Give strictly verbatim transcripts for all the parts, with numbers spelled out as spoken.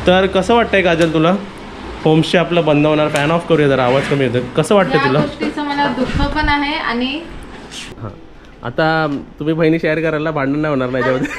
तर कसं वाटतंय काजल तुला होमस्टे आपलं बंद होणार? फॅन ऑफ करूया जरा, आवाज कमी येतो. कसं वाटतं तुला? गोष्टीचं मला दुःख पण आहे आणि हां आता तुम्ही बहिणी शेअर करायला भांडण नाही होणार नाही त्यामध्ये.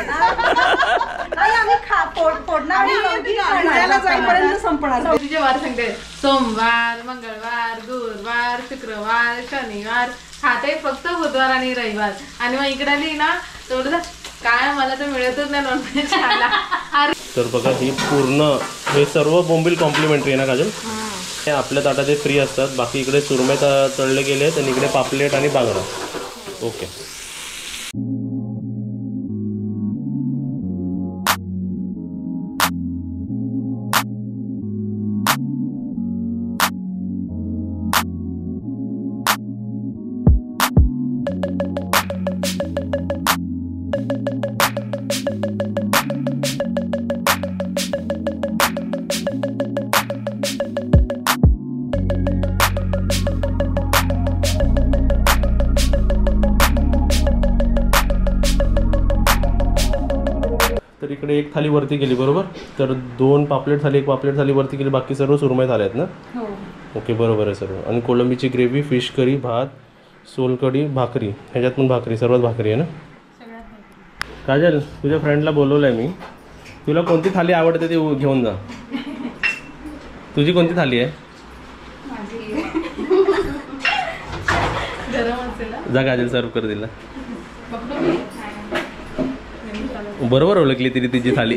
तुझे वार सांगते सोमवार मंगळवार गुरुवार शुक्रवार शनिवार खाते फक्त बुधवार आणि रविवार आणि मग इकडे आली ना तेवढं काय मला तर मिळतच नाही नॉनव्हेज खायला. तर बघा ही पूर्ण हे सर्व बोंबील कॉम्प्लिमेंटरी आहे ना काजल? हे आपल्या ताटात हे फ्री असतात. बाकी इकडे सुरमई तळले गेले आहेत आणि इकडे पापलेट आणि बांगडा. ओके तर इकडे एक थाली वरती गेली बरोबर. तर दोन पापलेट थाली एक पापलेट थाली वरती गेली. बाकी सर्व सुरमई थाली आहेत ना? हो ओके बरोबर आहे सर्व. आणि कोलंबीची ग्रेव्ही फिश करी भात सोलकढी भाकरी ह्याच्यात पण भाकरी सर्वात भाकरी आहे ना? काजल तुझ्या फ्रेंडला बोलवलं आहे मी. तुला कोणती थाली आवडते ती घेऊन जा. तुझी कोणती थाली आहे? जा काजल सर्व कर दिला. बरोबर ओळखली तिने तिची थाली.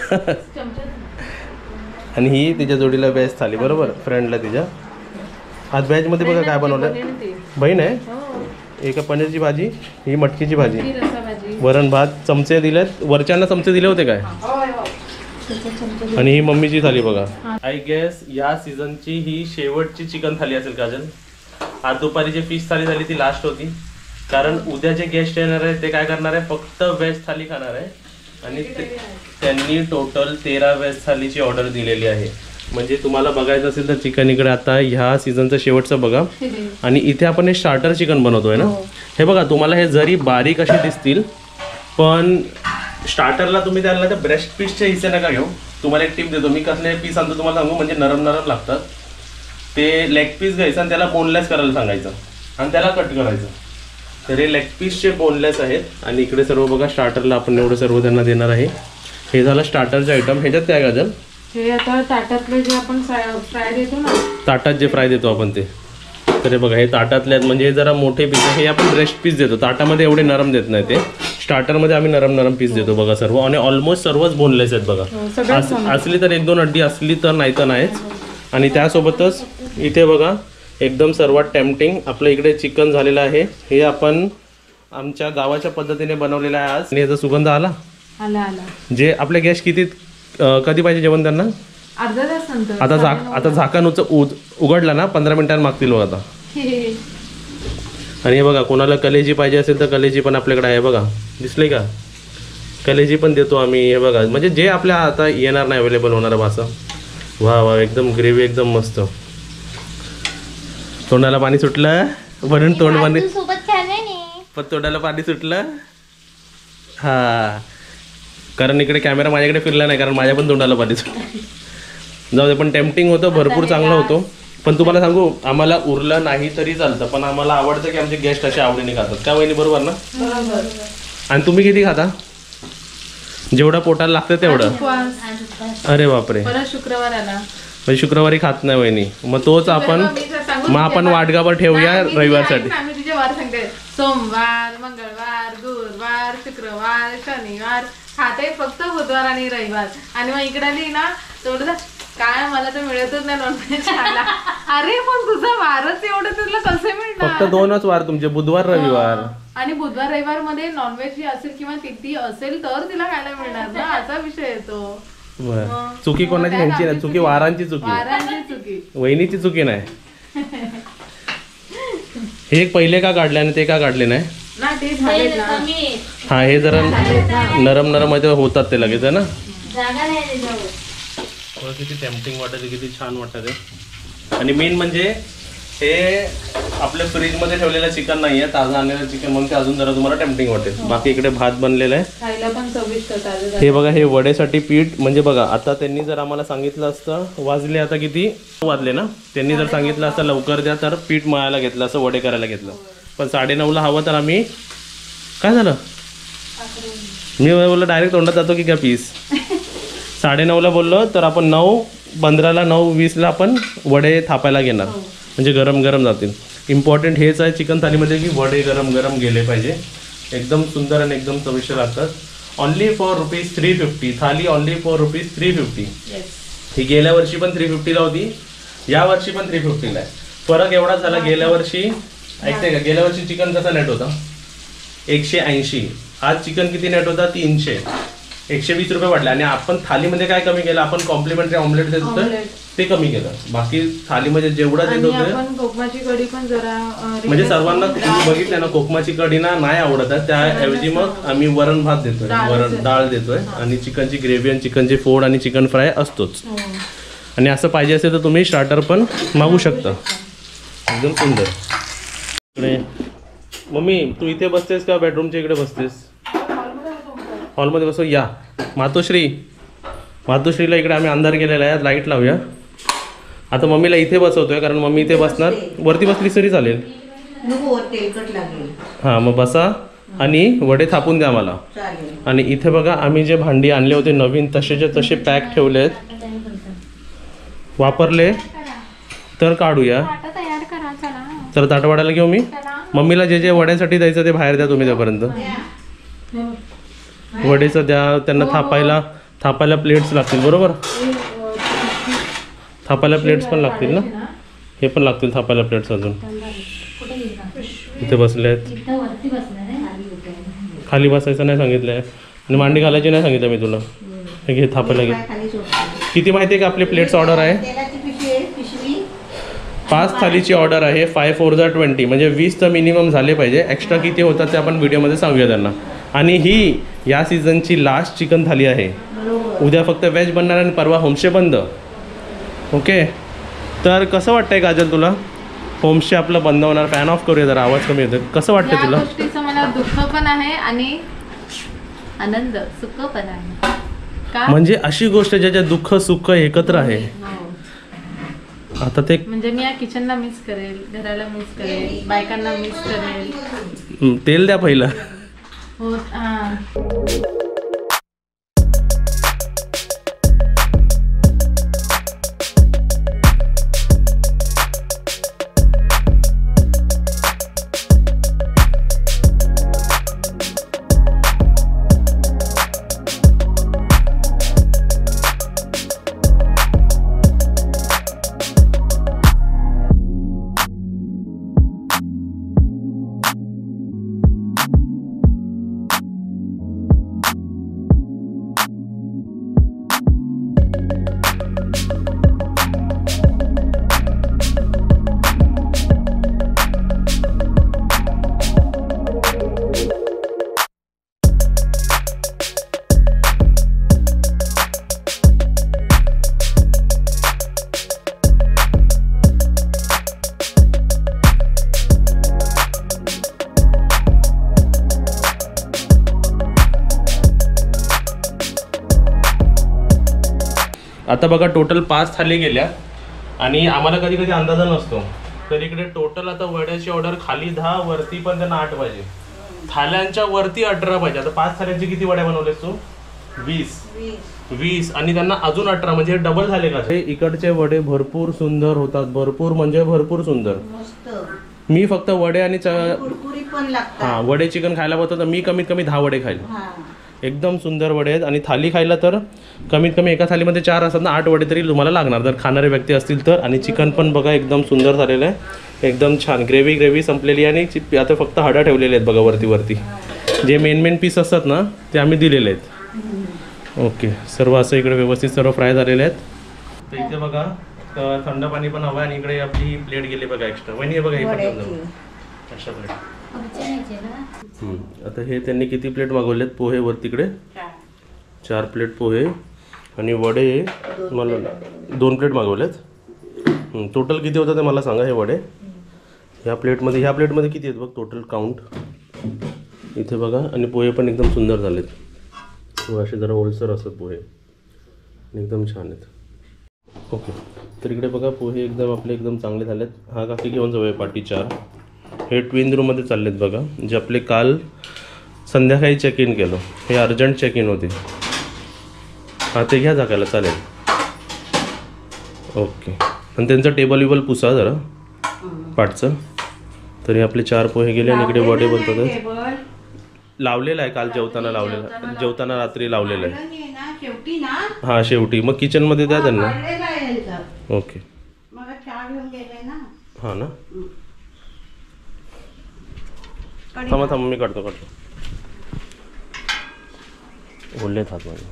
आणि ही तिच्या जोडीला व्हेज थाली बरोबर फ्रेंडला तिच्या. आज व्हेजमध्ये बघा काय बनवलं. बहीण आहे. एका पनीरची भाजी ही मटकीची भाजी वरण भात चमचे दिलेत. वरच्यांना चमचे दिले होते काय? आणि ही मम्मीची थाली बघा. आय गेस या सीझनची ही शेवटची चिकन थाली असेल काजल. आज दुपारी जी फिश थाली झाली ती लास्ट होती. कारण उद्या जे गेस्ट येणार आहे ते काय करणार आहे फक्त व्हेज थाली खाणार आहे. आणि त्यांनी टोटल तेरा व्हेज थालीची ऑर्डर दिलेली आहे. म्हणजे तुम्हाला बघायचं असेल तर चिकन इकडे आता ह्या सीझनचं शेवटचं बघा. आणि इथे आपण हे स्टार्टर चिकन बनवतोय ना. हे बघा तुम्हाला हे जरी बारीक असे दिसतील पण स्टार्टरला तुम्ही त्याला त्या ब्रेस्ट पीसचे हिस्से नका घेऊ. तुम्हाला एक टिप देतो मी. कसले पीस आणतो तुम्हाला सांगू म्हणजे नरम नरम लागतात. ते लेग पीस घ्यायचं आणि त्याला बोनलेस करायला सांगायचं आणि त्याला कट करायचं. तर हे लेग पीसचे बोनलेस आहेत. आणि इकडे सर्व बघा स्टार्टरला आपण एवढं सर्व त्यांना देणार आहे. हे झालं स्टार्टरचे आयटम. ह्याच्यात काय काजल? हे आता ताटातले जे आपण फ्राय देतो ना ताटात जे फ्राय देतो आपण ते. तर हे बघा हे ताटातले आहेत. म्हणजे हे जरा मोठे पीस हे आपण ब्रेस्ट पीस देतो. ताटामध्ये एवढे नरम देत नाही ते. स्टार्टरमध्ये आम्ही नरम नरम पीस देतो बघा सर्व. आणि ऑलमोस्ट सर्वच बोनलेस आहेत बघा. असली तर एक दोन अड्डी असली तर नाही तर नाहीच. आणि त्यासोबतच इथे बघा एकदम सर्वात टेम्पटिंग आपल्या इकडे चिकन झालेलं आहे. हे आपण आमच्या गावाच्या पद्धतीने बनवलेलं आहे आज. आणि याचा सुगंध आला आला आला. जे आपले गेस्ट किती कधी पाहिजे जेवण त्यांना? अर्धा तास नंतर. आता झाक आता झाकण उच उघडला ना पंधरा मिनिटांनी मागतील बघा आता. आणि हे बघा कोणाला कलेजी पाहिजे असेल तर कलेजी पण आपल्याकडे आहे बघा. दिसले का? कलेजी पण देतो आम्ही. हे बघा म्हणजे जे आपल्या आता येणार नाही अवेलेबल होणार भाषा. वा वा एकदम ग्रेव्ही एकदम मस्त. तोंडाला पाणी सुटलं म्हणून तोंड पाणी पण तोंडाला पाणी सुटलं. हा कारण इकडे कॅमेरा माझ्याकडे फिरला नाही कारण माझ्या पण तोंडाला पाणी सुटलं. जाऊ दे पण टेम्पटिंग होतं भरपूर चांगलं होतं. पण तुम्हाला सांगू आम्हाला उरलं नाही तरी चालतं पण आम्हाला आवडतं की आमचे गेस्ट असे आवडीने खातात. काय वहिनी बरोबर ना? आणि तुम्ही किती खाता? जेवढं पोटाला लागतं तेवढं. अरे बापरे. शुक्रवार आला म्हणजे शुक्रवारी खात नाही वहिनी. मग तोच आपण मग आपण वाटगावर ठेवूया रविवारसाठी. आम्ही तुझे वार सांगते सोमवार मंगळवार गुरुवार शुक्रवार शनिवार खाते फक्त बुधवार आणि रविवार. आणि मग इकडे आली ना तेवढं काय मला तर मिळतच नाही नॉनव्हेज खायला. अरे पण तुझा वारच एवढं तुला कसे मिळणार? फक्त दोनच वार तुमचे बुधवार रविवार. आणि बुधवार रविवार मध्ये नॉनव्हेज असेल किंवा तिथी असेल तर तिला खायला मिळणार ना असा विषय येतो. चुकी कोणाची ह्यांची नाही चुकी वारांची चुकी. वारांची चुकी वहिनीची चुकी नाही. हे पहिले का काढले आणि ते का काढले नाही? हा हे जरा नरम नरम मध्ये होतात ते लगेच आहे ना. किती टेम्पटिंग वाटत किती छान वाटत आहे. आणि मेन म्हणजे हे आपल्या फ्रीजमध्ये ठेवलेलं चिकन नाही आहे, ताजं आणलेलं चिकन, म्हणून ते अजून जरा तुम्हाला टेम्पटिंग वाटेल. बाकी इकडे भात बनलेला आहे. खायला पण चविष्ट ताजं. हे बघा, हे वडेसाठी पीठ म्हणजे बघा, आता त्यांनी जर आम्हाला सांगितलं असतं, वाजले आता किती वाजले ना, त्यांनी जर सांगितलं असतं लवकर द्या तर पीठ मळायला घेतलं असं, वडे करायला घेतलं. पण साडेनऊला हवं तर आम्ही काय झालं, मी बोललो डायरेक्ट तोंडात जातो की काय पीस. साडेनऊला बोललो तर आपण नऊ पंधराला नऊ वीसला आपण वडे थापायला घेणार, म्हणजे गरम गरम जातील. इम्पॉर्टंट हेच आहे चिकन थालीमध्ये की वडे गरम गरम गेले पाहिजे, एकदम सुंदर आणि एकदम चविष्ट लागतात. Only for rupees three fifty thali, only for rupees three fifty. ही गेल्या वर्षी पण थ्री फिफ्टीला होती, या वर्षी पण थ्री फिफ्टीला आहे. फरक एवढा झाला, गेल्या वर्षी ऐकते का, गेल्या वर्षी चिकन कसा नेट होता एकशे ऐंशी, आज चिकन किती नेट होता तीनशे, एकशे वीस रुपये वाढले. आणि आपण थालीमध्ये काय कमी केलं, आपण कॉम्प्लिमेंटरी ऑमलेट देत होतं ते कमी केलं. बाकी थालीमध्ये जेवढं देत होतं, कोकमाची कढी पण जरा म्हणजे सर्वांना तुम्ही बघितलं ना, कोकमाची कढी ना नाही आवडत आहे, त्याऐवजी मग आम्ही वरण भात देतोय, वरण डाळ देतोय, आणि चिकनची ग्रेव्ही आणि चिकनची फोड आणि चिकन फ्राय असतोच. आणि असं पाहिजे असेल तर तुम्ही स्टार्टर पण मागू शकता. एकदम सुंदर. इकडे मम्मी तू इथे बसतेस का बेडरूमच्या इकडे बसतेस? हॉलमध्ये बसव. या मातोश्री, मातोश्रीला इकडे आम्ही अंधार केलेला आहे, लाईट लावूया. आता मम्मीला इथे बसवतोय कारण मम्मी इथे बसणार, वरती बसली तरी चालेल. हां मग बसा आणि वडे थापून द्या मला. आणि इथे बघा आम्ही जे भांडी आणले होते नवीन तसेचे तसे पॅक ठेवले आहेत, वापरले तर काढूया. तर ताटवाड्याला घेऊ मी. मम्मीला जे जे वड्यासाठी द्यायचं ते बाहेर द्या तुम्ही तोपर्यंत. वडेचं द्या त्यांना, थापायला थापायला प्लेट्स लागतील बरोबर, थापायला प्लेट्स पण लागतील ना, हे पण लागतील थापायला प्लेट्स. अजून इथे बसले आहेत, खाली बसायचं नाही सांगितलं आहे आणि मांडी घालायची नाही सांगितलं मी तुला. हे घे थापायला घे. किती माहिती आहे का आपली प्लेट्स ऑर्डर आहे, पाच थालीची ऑर्डर आहे. फाय फोर जा ट्वेंटी म्हणजे वीस तर मिनिमम झाले पाहिजे. एक्स्ट्रा किती होतात ते आपण व्हिडिओमध्ये सांगूया त्यांना. आणि ही या सीझनची लास्ट चिकन थाली आहे. उद्या फक्त व्हेज बनणार आणि परवा होमस्टे बंद. ओके, तर कसं वाटतंय काजल तुला? होमस्टे आपलं बंद होणार, फॅन ऑफ करूया जरा, आवाज कमी होतो. कसं वाटतं तुला? गोष्टीचं मला दुःख पण आहे आणि आनंद सुख पण आहे. का म्हणजे अशी गोष्ट ज्याच्या दुःख सुख एकत्र आहे. आता ते म्हणजे मी या किचनला मिस करेल, घराला मिस करेल, बायकांना मिस करेल. तेल द्या पहिलं. हो हां. आता बघा टोटल पाच थाली गेल्या आणि आम्हाला कधी कधी अंदाजा नसतो. तर इकडे टोटल आता वड्याची ऑर्डर खाली दहा, वरती पण त्यांना आठ पाहिजे. थाल्यांच्या वरती अठरा पाहिजे. आता पाच थाल्यांची किती वड्या बनवलेस तू? वीस. वीस आणि त्यांना अजून अठरा, म्हणजे डबल झाले का? हे इकडचे वडे भरपूर सुंदर होतात, भरपूर म्हणजे भरपूर सुंदर. मी फक्त वडे आणि हा वडे चिकन खायला बघतो तर मी कमीत कमी दहा वडे खाईल. एकदम सुंदर वडे आहेत. आणि थाली खायला तर कमीत कमी एका थालीमध्ये चार असतात ना, आठ वडे तरी तुम्हाला लागणार जर खाणारे व्यक्ती असतील तर. आणि चिकन पण बघा एकदम सुंदर झालेलं आहे, एकदम छान. ग्रेव्ही ग्रेव्ही संपलेली आहे आणि आता फक्त हाडा ठेवलेले आहेत बघा वरती वरती. जे मेन मेन पीस असतात ना ते आम्ही दिलेले आहेत. ओके, सर्व असं इकडे व्यवस्थित सर्व फ्राय झालेले आहेत. तर इथे बघा थंड पाणी पण हवं आहे. आणि इकडे आपली प्लेट गेली बघा एक्स्ट्रा. वहिनी बघा ही पण अशा प्लेट. आता हे त्यांनी किती प्लेट मागवलेत पोहे वर तिकडे? चार प्लेट पोहे आणि वडे मला दोन प्लेट मागवलेत. टोटल किती होतं ते मला सांगा हे वडे? ह्या प्लेटमध्ये ह्या प्लेटमध्ये किती आहेत बघ टोटल काउंट इथे बघा. आणि पोहे पण एकदम सुंदर झालेत. पोहे असे जरा ओलसर असतात पोहे, एकदम छान आहेत. ओके, तर इकडे बघा पोहे एकदम आपले एकदम चांगले झालेत. हा काकी घेऊन जाऊया पाटी चार. हे ट्विन रूममध्ये चाललेत बघा, जे आपले काल संध्याकाळी चेक इन केलं. हे अर्जंट चेक इन होते. हां ते घ्या झाकायला चालेल. ओके, आणि त्यांचं टेबल विबल पुसा जरा पाटचं. तरी आपले चार पोहे गेले. आणि इकडे वडे बनतात. लावलेलं आहे काल जेवताना, लावलेलं जेवताना रात्री लावलेलं आहे. हां शेवटी मग किचनमध्ये द्या त्यांना. ओके हां ना, थांबा थांबा मी काढतो काढतो बोलले हात माझे.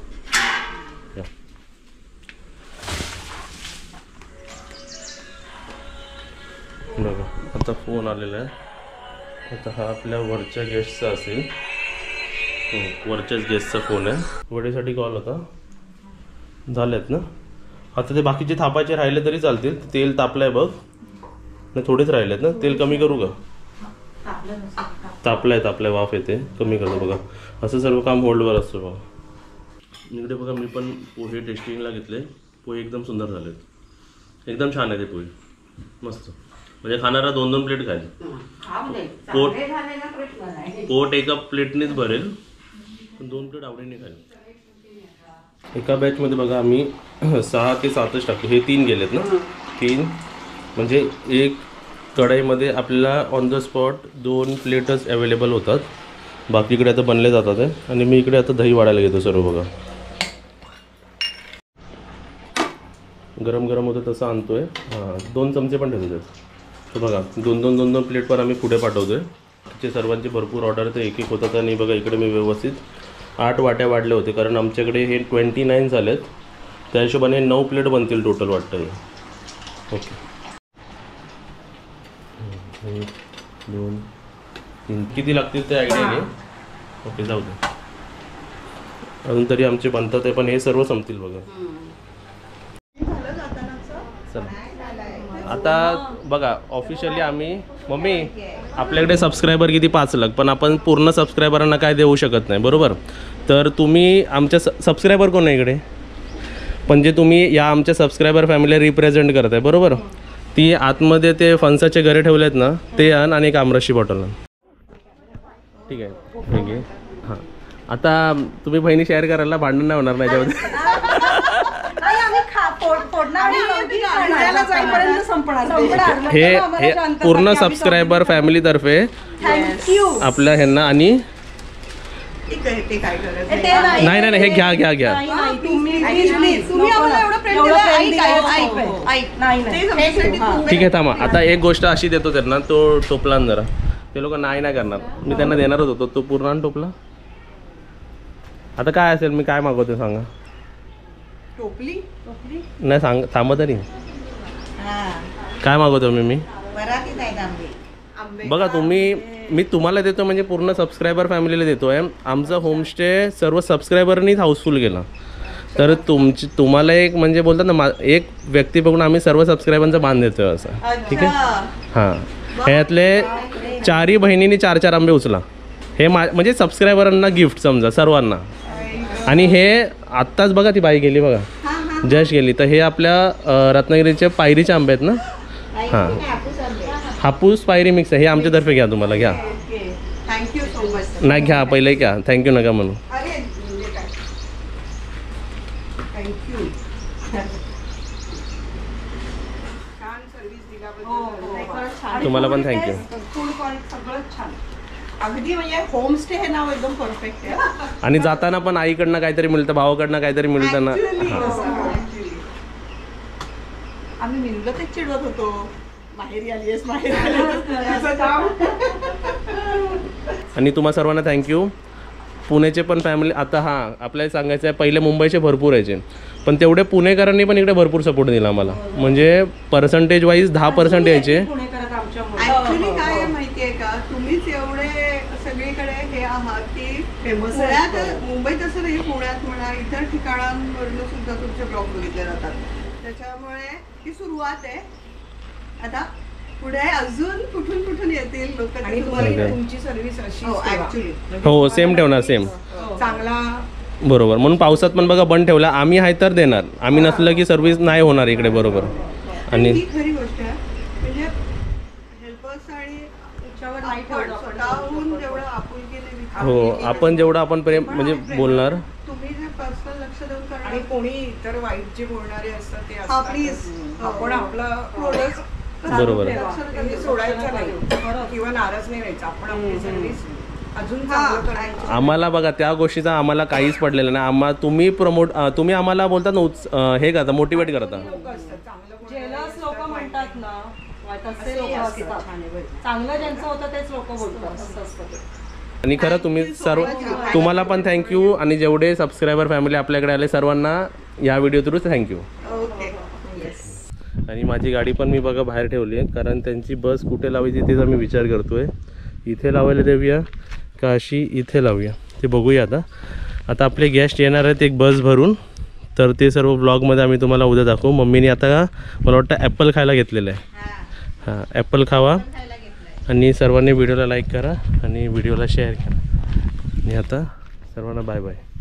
बघा आता फोन आलेला आहे. आता हा आपल्या वरच्या गेस्टचा असेल. वरच्याच गेस्टचा फोन आहे. वडेसाठी कॉल होता. झालेत ना आता. ते बाकीचे थापायचे राहिले तरी चालतील. तेल तापलंय बघ. नाही थोडेच राहिलेत ना. तेल कमी करू का? तापलंय तापलंय वाफ येते. कमी करतो बघा. असं सर्व काम होल्डवर असतं बघा. इकडे बघा मी पण पोहे टेस्टिंगला घेतले. पोहे एकदम सुंदर झालेत. एकदम छान आहे ते पोहे, मस्त. म्हणजे खाणारा दोन दोन प्लेट खाईल. पोट पोट एका प्लेटनेच भरेल, पण दोन प्लेट आवडीने खाईल. एका बॅचमध्ये बघा आम्ही सहा ते सातच टाकतो. हे तीन गेलेत ना. तीन म्हणजे एक कढईमध्ये आपल्याला ऑन द स्पॉट दोन प्लेटच अवेलेबल होतात. बाकीकडे आता बनले जातात आहे. आणि मी इकडे आता दही वाढायला घेतो सर्व बघा. गरम गरम होतं तसं आणतोय. हां दोन चमचे पण ठेवतो त्यात. तर बघा दोन दोन दोन दोन प्लेट पण आम्ही पुढे पाठवतोय. तिचे सर्वांची भरपूर ऑर्डर तर एक एक होतात. आणि बघा इकडे मी व्यवस्थित आठ वाट्या वाढले होते, कारण आमच्याकडे हे ट्वेंटी नाईन झालेत. त्या हिशोबाने नऊ प्लेट बनतील टोटल वाटतं हे. ओके एक दोन तीन किती लागतील ते आयडिया घे. ओके जाऊ दे. अजून तरी आमचे बनतात आहे, पण हे सर्व संपतील बघा. चला आता बघा ऑफिशियली आम्ही मम्मी आपल्याकडे सबस्क्रायबर किती पाच लाख, पण आपण पूर्ण सबस्क्रायबरांना काय देऊ शकत नाही बरोबर. तर तुम्ही आमच्या स सबस्क्रायबर कोण आहे इकडे, पण जे तुम्ही या आमच्या सबस्क्रायबर फॅमिली रिप्रेझेंट करताय बरोबर. ती आतमध्ये ते फणसाचे घरे ठेवलेत ना, ते आण आणि एक आमरसची बॉटल आण. ठीक आहे ठीक आहे. हां आता तुम्ही बहिणी शेअर करायला भांडण नाही होणार नाही याच्यामध्ये. हे हे पूर्ण सबस्क्रायबर फॅमिलीतर्फे आपल्या ह्यांना. आणि नाही नाही हे घ्या घ्या घ्या. ठीक आहे थांबा. आता एक गोष्ट अशी देतो त्यांना, तो टोपला जरा. ते लोक नाही नाही करणार. मी त्यांना देणारच होतो. तो पूर्ण टोपला. आता काय असेल मी काय मागवते सांगा. टोपली नाही सांग थांबा तरी. काय मागवतो मी मी बघा. तुम्ही मी तुम्हाला देतो म्हणजे पूर्ण सबस्क्रायबर फॅमिलीला देतो आहे. आमचा होमस्टे सर्व सबस्क्रायबरनीच हाऊसफुल केला. तर तुमची तुम्हाला एक म्हणजे बोलतात ना, एक व्यक्ती बघून आम्ही सर्व सबस्क्रायबरांचा मान देतोय असं. ठीक आहे. हां ह्यातले चारही बहिणींनी चार चार आंबे उचला. हे मा म्हणजे सबस्क्रायबरांना गिफ्ट समजा सर्वांना. आणि हे आत्ताच बघा ती बाई गेली बघा, जश गेली. तर हे आपल्या रत्नागिरीचे पायरीचे आंबे आहेत ना. हां हापूस पायरी मिक्स आहे. हे आमच्यातर्फे घ्या. तुम्हाला घ्या. Thank you so much. नाही घ्या पहिले घ्या. थँक्यू नका म्हणू. थँक्यू. तुम्हाला पण थँक्यू. फूड क्वालिटी सगळं छान. अगदी म्हणजे होमस्टे हे नाव एकदम परफेक्ट आहे. आणि जाताना पण आईकडनं काहीतरी मिळतं, भावाकडनं काहीतरी मिळतं ना. आम्ही मिळलं ते चिडवत होतो, माहेरी आलीस माहेरी. आणि तुम्हा सर्वांना थँक्यू. पुण्याचे पण फॅमिली आता हां आपल्याला सांगायचं आहे, पहिले मुंबईचे भरपूर यायचे, पण तेवढे पुणेकरांनी पण इकडे भरपूर सपोर्ट दिला आम्हाला. म्हणजे पर्सेंटेज वाईज दहा पर्सेंट यायचे. ऍक्च्युली काय आहे माहितीये का, तुम्हीच एवढे सगळीकडे हे आहात की फेमस. मुंबईत असं नाही, पुण्यात म्हणा इतर ठिकाणांवरून सुद्धा तुमचे ब्लॉग बघितले जातात. त्याच्यामुळे ही सुरुवात आहे. आता पुढे अजून कुठून कुठून येतील लोक आणि तुम्हाला तुमची सर्व्हिस अशी ऍक्च्युली हो सेम ठेवणार सेम चांगला बरोबर. म्हणून पावसात पण बघा बंद ठेवला. आम्ही आहे तर देणार, आम्ही नसलं की सर्व्हिस नाही होणार इकडे. बरोबर. आणि ही खरी गोष्ट आहे. म्हणजे हेल्पर्स आणि आपण स्वतःहून जेवढं आपुलकीने विचार- हो आपण जेवढं आपण प्रेम म्हणजे बोलणार. तुम्ही जे पर्सनल लक्ष देऊन आणि करणार कोणी इतर वाईट जे बोलणारे असतात ते हा, असतात. please. आपण आपलं प्रोडक्ट बरोबर. सोडायचं नाही किंवा नाराज नाही व्हायचं. आपण आपली सर्व्हिस अजून चांगलं करायचं. आम्हाला बघा त्या गोष्टीचा आम्हाला काहीच पडलेलं नाही. आम्हाला तुम्ही प्रमोट तुम्ही आम्हाला बोलतात ना उत्स- अं, हे करता मोटिवेट करता. लोक असतात चांगलं जेलस लोक म्हणतात ना तसे लोक असतात. चांगलं ज्यांचं होतं तेच लोक बोलतात असं असतं ते. आणि खरं तुम्ही सर्व तुम्हाला पण थँक्यू. आणि जेवढे सबस्क्रायबर फॅमिली आपल्याकडे आले सर्वांना या व्हिडिओ थ्रू थँक्यू. ओके. आणि माझी गाडी पण मी बघा बाहेर ठेवली आहे, कारण त्यांची बस कुठे लावायची तेच मी विचार करतोय. इथे लावायला देऊया का अशी इथे लावूया ते बघूया. आता आता आपले गेस्ट येणार आहेत एक बस भरून, तर ते सर्व ब्लॉगमध्ये आम्ही तुम्हाला उद्या दाखवू. मम्मीने आता मला वाटतं ॲपल खायला घेतलेलं आहे. हां ॲपल खावा आणि सर्वांनी व्हिडिओला लाईक करा आणि व्हिडिओला शेअर करा. आणि आता सर्वांना बाय बाय.